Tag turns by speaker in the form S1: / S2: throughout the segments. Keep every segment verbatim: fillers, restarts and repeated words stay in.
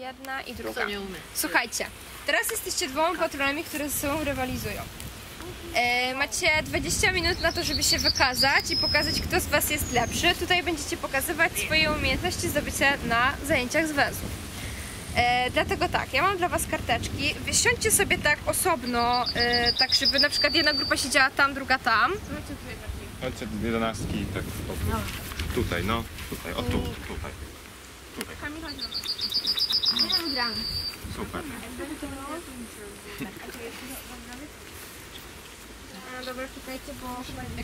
S1: Jedna i druga. Słuchajcie, teraz jesteście dwoma patronami, które ze sobą rywalizują. E, macie dwadzieścia minut na to, żeby się wykazać i pokazać, kto z was jest lepszy. Tutaj będziecie pokazywać swoje umiejętności zdobycia na zajęciach z węzłów. E, dlatego tak, ja mam dla was karteczki. Wysiądźcie sobie tak osobno, e, tak żeby na przykład jedna grupa siedziała tam, druga tam.
S2: Chodźcie jedenastki, tak. O, tutaj, no. Tutaj, o tu, tutaj. Tutaj. Super.
S1: No dobra, czekajcie, bo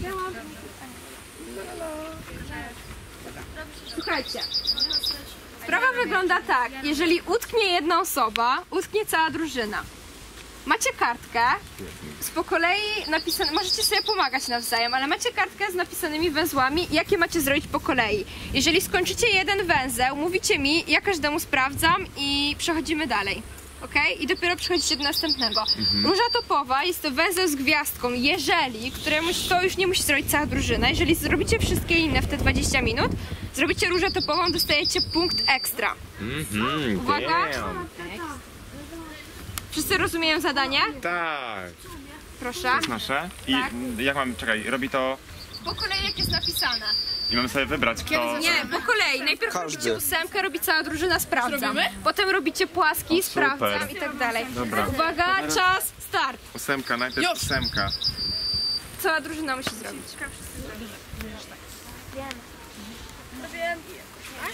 S1: słuchajcie, sprawa wygląda tak, jeżeli utknie jedna osoba, utknie cała drużyna. Macie kartkę, z po kolei napisane, możecie sobie pomagać nawzajem, ale macie kartkę z napisanymi węzłami, jakie macie zrobić po kolei. Jeżeli skończycie jeden węzeł, mówicie mi, ja każdemu sprawdzam i przechodzimy dalej. Ok? I dopiero przechodzicie do następnego. Mhm. Róża topowa jest to węzeł z gwiazdką, jeżeli, któremuś to już nie musi zrobić cała drużyna. Jeżeli zrobicie wszystkie inne w te dwadzieścia minut, zrobicie różę topową, dostajecie punkt ekstra.
S2: Mhm,
S1: uwaga! Wszyscy rozumieją zadanie?
S2: Tak.
S1: Proszę.
S2: To jest nasze. I
S1: tak.
S2: jak mam, czekaj, robi to...
S1: Po kolei jak jest napisane.
S2: I mamy sobie wybrać, kto...
S1: Nie, po kolei. Najpierw Każdy. robicie ósemkę, robi cała drużyna, sprawdzam. Zrobimy? Potem robicie płaski, o, sprawdzam i tak dalej.
S2: Dobra.
S1: Uwaga, czas, start.
S2: Ósemka, najpierw Już. ósemka.
S1: Cała drużyna musi zrobić. Wiem. To wiem. Tak?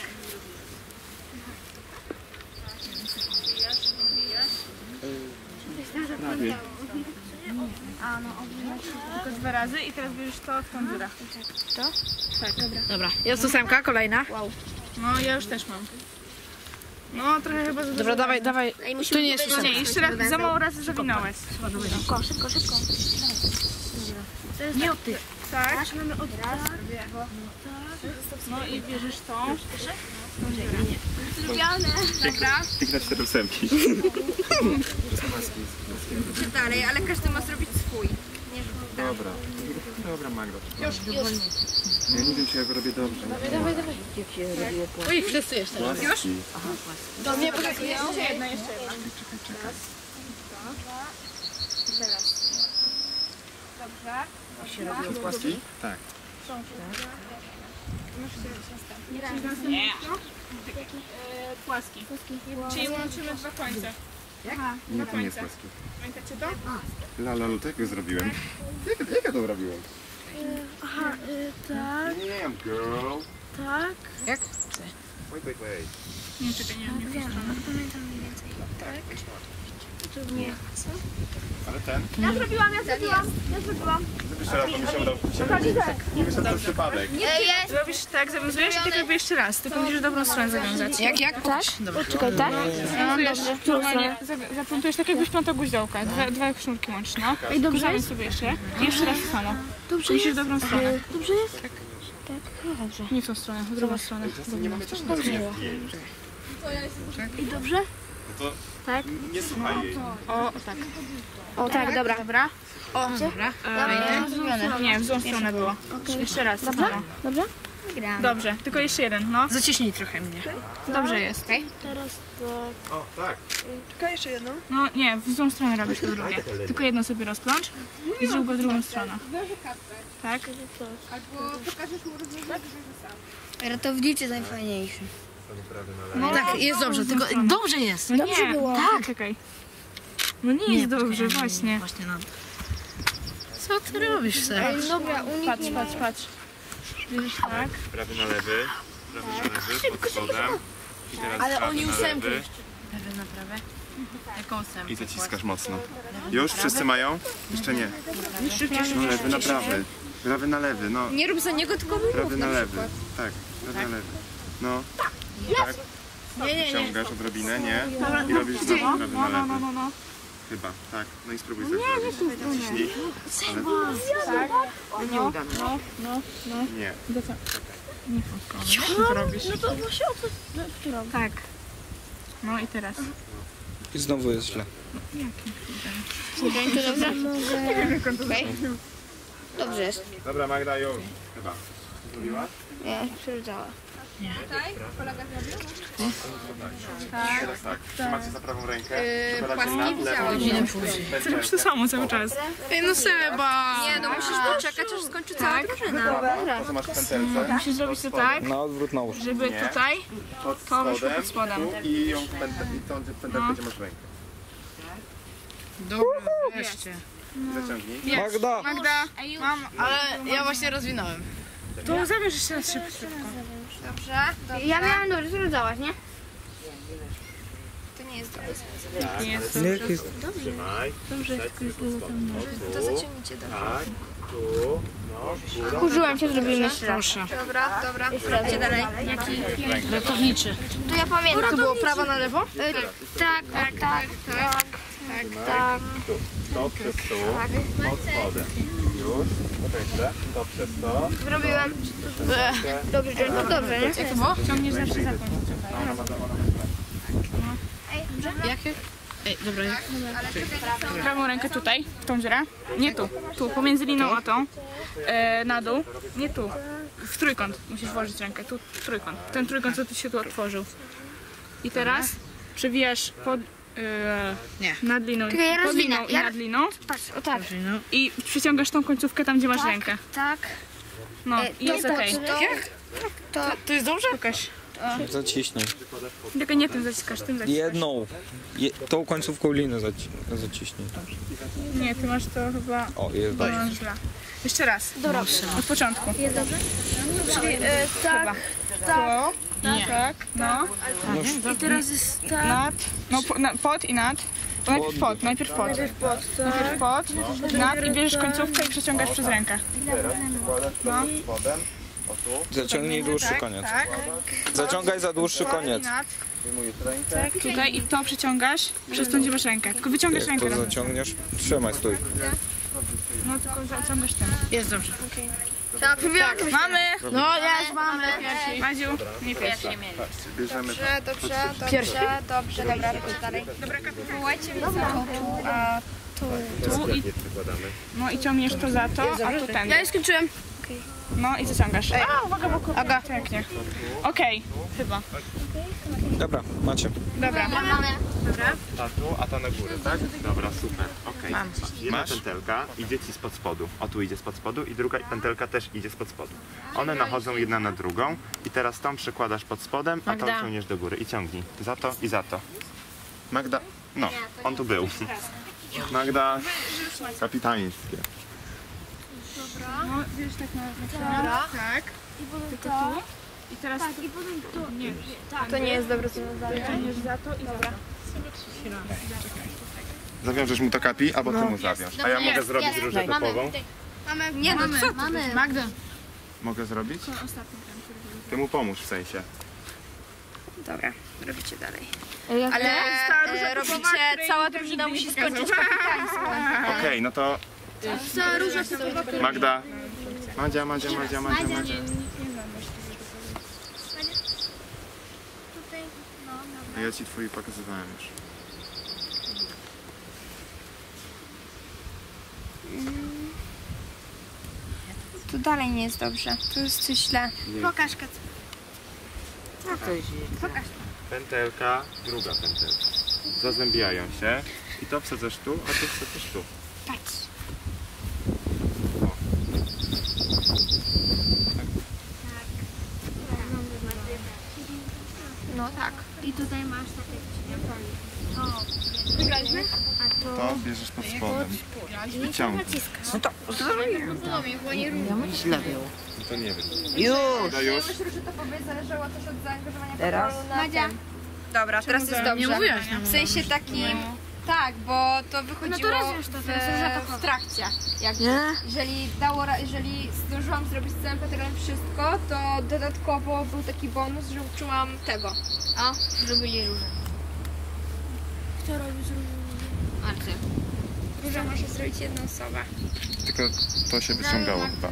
S2: Prawie.
S3: A no, tylko dwa razy i teraz bierzesz to w tą dziurę.
S1: To?
S3: Tak. Dobra.
S4: Dobra, jest ósemka, kolejna.
S1: Wow.
S3: No, ja już też mam. No, trochę chyba za dużo.
S4: Dobra, dawaj, dawaj. Tu nie jest ósemka.
S3: Nie, jeszcze raz, za mało razy zawinąłeś.
S1: Szybko, szybko, szybko.
S4: Nie od tych.
S3: Tak. Mamy od raz. No i bierzesz tą.
S1: Zrobione.
S2: Dobra. Piękne cztery ósemki.
S1: Dalej, ale każdy ma zrobić swój. Nie,
S2: Dobra. Dobra, Magda. Już, już. Ja nie wiem, czy ja go robię dobrze.
S4: Dawaj, dawaj, dawaj. Jak się robiło płaszcz. Oj, wszyscy jeszcze raz.
S2: Już?
S4: Aha, płaszcz. Nie,
S3: poczekaj, jeszcze jedna, jeszcze jedna.
S2: Czekaj, czekaj.
S1: teraz. Dobrze.
S4: Się robiło płaski?
S2: Tak.
S3: Nie. Płaski. Czyli łączymy dwa końce.
S4: Jak?
S2: Nie, to nie jest płaski.
S3: Pamiętacie to?
S2: Lala, lutek zrobiłem. Jak, jak ja to robiłem?
S3: Aha, tak,
S2: Nie, I'm girl.
S3: tak.
S4: Jak?
S2: Wait, wait, wait.
S3: Nie, czekaj, nie wiem.
S1: Wiem, pamiętam mniej więcej. Tak. Tu nie. Co?
S2: Ale ten?
S1: Ja zrobiłam, ja zrobiłam, ja zrobiłam.
S2: Jeszcze raz, bo mi się udał. Nie myślę, że to przypadek.
S1: Nie jest.
S3: Zrobisz tak, zawiązujesz i tak jakby jeszcze raz, tylko musisz dobrą stronę zawiązać.
S4: Jak, jak? Tak? Dobra.
S1: Czekaj, tak?
S3: Zawiązujesz, normalnie zaplątujesz tak jakbyś plątał guźdołka, dwa, dwa sznurki łącznie, no. I dobrze jest? Sobie jeszcze. I jeszcze raz to samo. Dobrze musisz dobrą stronę.
S1: Dobrze jest?
S3: Tak.
S1: Tak, no dobrze.
S3: Nie w tą stronę, w drugą stronę.
S2: Nie mamy też do zrobienia.
S1: I dobrze?
S2: No to
S1: Tak.
S2: nie słuchaj jej.
S3: O, tak.
S1: O tak, dobra.
S3: Dobra.
S4: O, dobra.
S3: E, nie, w złą stronę było. Jeszcze raz.
S1: Dobrze?
S3: samo.
S1: Dobrze?
S3: Dobrze, tylko jeszcze jeden, no.
S4: Zaciśnij trochę mnie.
S3: Dobrze jest.
S4: Okay.
S1: Teraz tak.
S2: O, tak.
S1: Czekaj, jeszcze jedną.
S3: No nie, w złą stronę robisz to drugie. Tylko jedno sobie rozplącz i zrób go w drugą stronę. Tak?
S1: Albo pokażesz mu rozwiązanie, że
S5: Ratownicy najfajniejsi.
S3: No,
S4: Tak, jest dobrze, tylko dobrze jest.
S3: No nie, było. Tak, czekaj. No nie, nie jest dobrze,
S4: poczekaj,
S3: właśnie.
S4: Właśnie no. Co ty robisz, Seba?
S1: dobra, u nich
S3: Patrz,
S1: nie
S3: patrz, patrz. Bierzesz tak.
S2: Prawy na lewy. Prawy na lewy, pod spodem. I teraz
S4: Ale
S2: prawy
S4: oni
S2: na
S4: ósemkę
S2: lewy.
S4: jeszcze. Lewy na prawe. Jaką ósemkę?
S2: I zaciskasz mocno. Już? Wszyscy mają? Jeszcze nie. No lewy na prawy. Prawy na lewy, no.
S1: Nie rób za niego, tylko mu
S2: Prawy
S1: mów
S2: na
S1: na
S2: lewy.
S1: przykład.
S2: Tak, prawy na lewy. No. Tak.
S3: Nie, nie, nie.
S2: Ciągasz odrobinę, nie? I robisz znowu prawy na
S3: No, no,
S2: lewy.
S3: no, no.
S2: Chyba, tak. No i spróbuj tak zrobić. Naciśnij.
S3: Tak. No, no, no, no.
S2: Nie.
S3: Do co? Nie w tą stronę. Co ty robisz?
S1: No to właśnie o co?
S3: Tak. No i teraz.
S6: I znowu jest źle.
S1: Czekaj, to dobrze?
S3: Okay.
S1: Dobrze jest.
S2: Dobra, Magda, już. Chyba. Zrobiłaś?
S1: Nie, przewidziała. Tutaj kolega zrobił?
S2: Teraz tak, trzymacie za prawą rękę.
S1: Płaski widziałam.
S3: Robisz to samo cały czas. Ej, no Seba!
S1: Nie, no musisz poczekać, aż skończy cała drużyna.
S2: To co masz w pętelce?
S3: Musisz zrobić to tak,
S6: Na odwrót nałóż.
S3: żeby tutaj
S2: Pod
S3: to wyszło
S2: spodem,
S3: pod spodem.
S2: tu i ją w pętelkę, i tą pętelkę, gdzie masz rękę.
S4: Dobra, wreszcie.
S2: Zaciągnij.
S6: Magda!
S3: Magda, mam,
S4: Ale ja właśnie rozwinąłem.
S3: to zabierz jeszcze raz szybko.
S1: Dobrze, dobrze.
S5: Ja miałam dobrze, że rodzałaś, nie?
S1: To nie jest dobre.
S3: Nie jest.
S6: Jak jest?
S2: Trzymaj.
S1: To zaciągnijcie do
S2: Tak, tu, no, góra.
S5: Użyłam cię, zrobimy jeszcze raz.
S4: Proszę.
S1: Dobra, dobra. Idźcie dalej.
S4: Ratowniczy.
S5: To ja pamiętam.
S3: To było prawo na lewo?
S5: Tak, tak, tak, tak, tak.
S2: Tu, to przez tu, pod spodem. Już, potem źle, to przez to.
S5: Zrobiłem. Dobrze, to dobrze, nie?
S3: Jak to było? Ciągniesz zawsze za końcem.
S2: Ona ma, ona ma.
S4: Jakie? Ej, dobra, jak?
S3: Prawą rękę tutaj, w tą dziurę. Nie tu, tu, pomiędzy liną a tą. E, na dół. Nie tu. W trójkąt musisz włożyć rękę. Tu w trójkąt. Ten trójkąt, co tu się tu otworzył. I teraz przewijasz pod... E,
S4: Nie.
S3: nad liną,
S5: Czekaj, ja
S3: pod
S5: rozwinę.
S3: liną i
S5: Ja-
S3: nad liną.
S5: Patrz, o tak.
S4: No.
S3: I przyciągasz tą końcówkę tam, gdzie masz rękę.
S5: Tak.
S3: No
S5: E,
S3: i
S5: to
S3: jest
S5: po
S3: okej.
S5: co?
S3: To jest dobrze? Pokaż.
S6: Zaciśnij.
S3: Tylko nie tym zaciskasz, tym zaciskasz.
S6: Jedną. Je, tą końcówką liny zaci zaciśnij.
S3: Nie, ty masz to chyba...
S6: O, jest
S3: To
S6: dobrze.
S3: masz źle. Jeszcze raz. Dobra. Od początku.
S5: Jest dobrze? Czyli e, tak,
S3: To, tak, no.
S5: i teraz jest tak.
S3: Nad, no po, na, pod i nad. To najpierw pod, najpierw pod. Najpierw pod, nad i bierzesz końcówkę i przeciągasz przez rękę.
S2: Teraz przykładasz to pod spodem. O tu,
S6: Zaciągnij dłuższy koniec. Zaciągaj za dłuższy koniec.
S3: Nad,
S2: wyjmujesz rękę.
S3: tutaj i to przeciągasz przez tą, gdzie masz rękę. Tylko wyciągasz
S6: Jak
S3: rękę.
S6: to zaciągniesz, trzymaj, stój.
S3: No tylko zaciągasz tym.
S4: Jest dobrze.
S3: Tak, mamy!
S4: No, ja już mamy.
S3: Madziu, nie pierwszy.
S2: Bierzemy
S1: Dobrze, dobrze, dobrze, dobrze, dobra, robimy dalej. Dobra, wołajcie mnie za to tu, a
S3: Tu i,
S2: przykładamy.
S3: no i ciągniesz to za to, a tu ten.
S5: Ja już skończyłem.
S3: No i zaciągasz. A, uwaga, bo Aga. Pięknie. Okej, chyba.
S6: Dobra, macie.
S3: Dobra.
S2: A tu, a ta na górę, tak? Dobra, super, okej. Jedna pętelka idzie ci spod spodu. O, tu idzie spod spodu i druga pętelka też idzie spod spodu. One nachodzą jedna na drugą i teraz tą przekładasz pod spodem, a tą
S4: Magda.
S2: ciągniesz do góry i ciągnij. Za to i za to. Magda, no, on tu był. Magda, kapitańskie.
S3: No, wiesz, tak na... Dobra. Tak. Tylko tu. I teraz tu. Nie,
S5: To nie jest dobre.
S3: ciągniesz za to i za to.
S2: Zawiążesz mu to kapi, albo ty mu zawiąż. A ja mogę zrobić różę topową.
S1: nie no co ty?
S4: Magda.
S2: Mogę zrobić? Ty mu pomóż w sensie.
S1: Dobra, robicie dalej.
S5: Ale
S1: Ale e, robicie, cała drużyna musi skończyć kapitaństwo.
S2: Okej, no to Magda. Madzia, Madzia, Madzia, Madzia, Madzia. A ja ci twój pokazywałem już.
S1: Tu dalej nie jest dobrze, tu jest coś źle. Pokaż Kac.
S2: Pętelka, druga pętelka. Zazębiają się i to wsadzasz tu, a ty wsadzasz tu.
S1: Patrz. No tak.
S5: I tutaj masz takie
S2: To bierzesz pod spodem i ciągniesz.
S4: Źle było.
S2: No to nie wiem.
S4: Już.
S2: No już.
S1: Myślę, że to powie zależało też od zaangażowania
S4: Teraz?
S1: kontrolu na tym. Dobra, teraz jest dobrze.
S4: Nie mówiłaś nam.
S1: W sensie takim... Tak, bo to wychodziło
S5: No to rozwiąż to, teraz już
S1: w,
S5: atakować.
S1: w trakcie. Jak,
S4: Nie?
S1: jeżeli, dało, ra- jeżeli zdążyłam zrobić z całym paternem wszystko, to dodatkowo był taki bonus, że uczyłam tego. O, zrobili różę.
S5: Kto robi z
S1: Marty. Różę może zrobić jedna osoba.
S2: Tylko to się wyciągało chyba.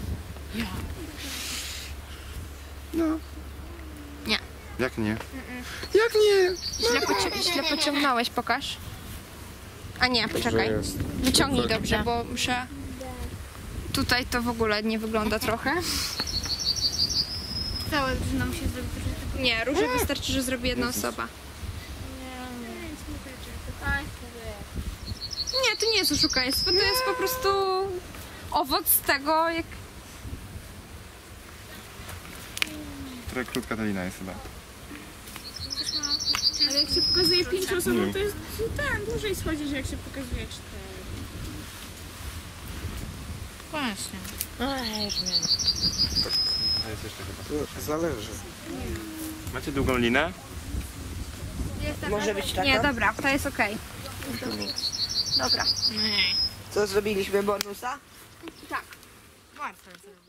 S2: No.
S1: Nie.
S2: Jak nie?
S1: Jak nie? Źle, poci- źle pociągnąłeś, pokaż. A nie, poczekaj.
S6: jest.
S1: Wyciągnij dobrze, bo muszę... Tutaj to w ogóle nie wygląda trochę.
S5: Co cała drużyna musi zrobić troszeczkę.
S1: Nie, róże wystarczy, że zrobi jedna osoba. Nie, to nie jest oszukaństwo, to jest po prostu owoc tego, jak...
S2: Trochę krótka ta lina jest chyba.
S3: Ale jak się pokazuje pięć osób, no to jest ten, dłużej schodzić, jak się pokazuje cztery.
S4: Właśnie.
S2: To jest jeszcze chyba.
S6: Zależy.
S2: Macie długą linę?
S7: Może być taka?
S1: Nie, dobra, to jest okej. Dobra.
S7: Co zrobiliśmy bonusa?
S1: Tak.
S7: Łatwo zrobić.